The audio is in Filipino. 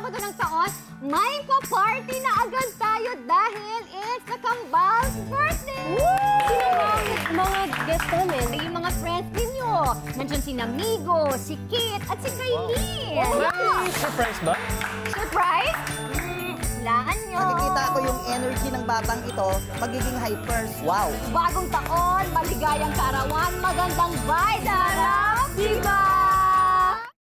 Sabado ng taon, may pa-party na agad tayo dahil it's the Kambal's birthday! Sino mga guests namin? Yung mga friends ninyo. Nandiyan si Namigo, si Kit, at si Kylie. May surprise ba? Surprise? Laan nyo. Nakikita ko yung energy ng batang ito, magiging hypers. Wow! Bagong taon, maligayang kaarawan, magandang vibes. Sarap, diba?